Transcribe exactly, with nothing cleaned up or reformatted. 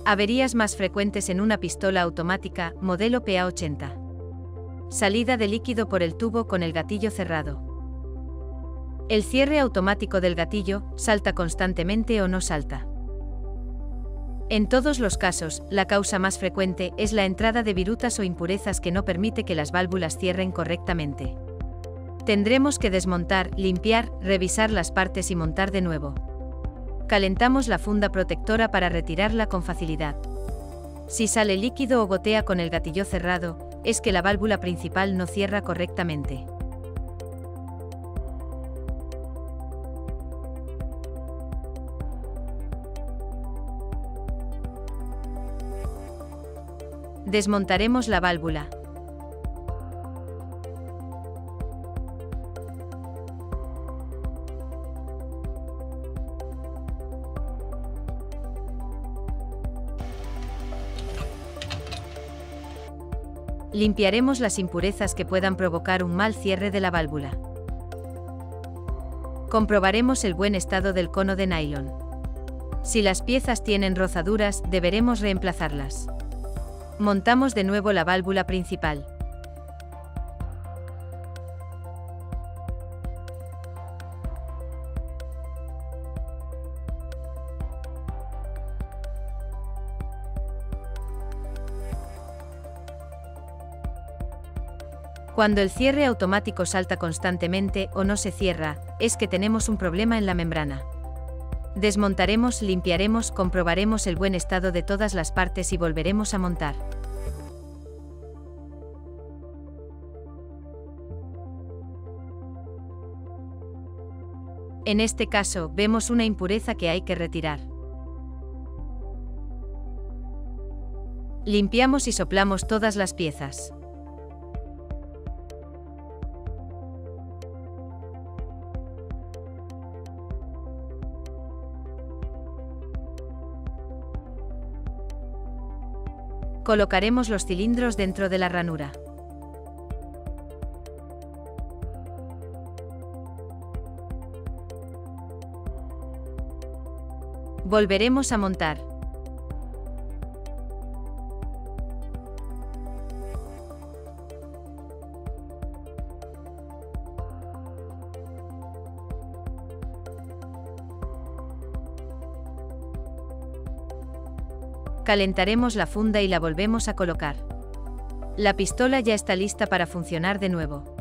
Averías más frecuentes en una pistola automática, modelo P A ochenta. Salida de líquido por el tubo con el gatillo cerrado. El cierre automático del gatillo, ¿salta constantemente o no salta? En todos los casos, la causa más frecuente es la entrada de virutas o impurezas que no permite que las válvulas cierren correctamente. Tendremos que desmontar, limpiar, revisar las partes y montar de nuevo. Calentamos la funda protectora para retirarla con facilidad. Si sale líquido o gotea con el gatillo cerrado, es que la válvula principal no cierra correctamente. Desmontaremos la válvula. Limpiaremos las impurezas que puedan provocar un mal cierre de la válvula. Comprobaremos el buen estado del cono de nylon. Si las piezas tienen rozaduras, deberemos reemplazarlas. Montamos de nuevo la válvula principal. Cuando el cierre automático salta constantemente o no se cierra, es que tenemos un problema en la membrana. Desmontaremos, limpiaremos, comprobaremos el buen estado de todas las partes y volveremos a montar. En este caso, vemos una impureza que hay que retirar. Limpiamos y soplamos todas las piezas. Colocaremos los cilindros dentro de la ranura. Volveremos a montar. Calentaremos la funda y la volvemos a colocar. La pistola ya está lista para funcionar de nuevo.